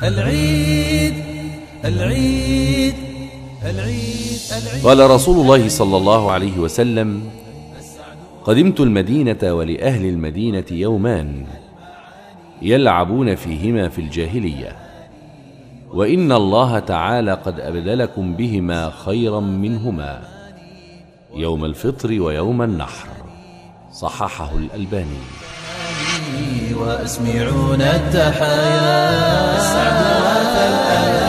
العيد العيد العيد العيد. قال رسول الله صلى الله عليه وسلم: قدمت المدينة ولأهل المدينة يومان يلعبون فيهما في الجاهلية، وإن الله تعالى قد أبدلكم بهما خيرا منهما، يوم الفطر ويوم النحر. صححه الألباني. وأسمعون التحايا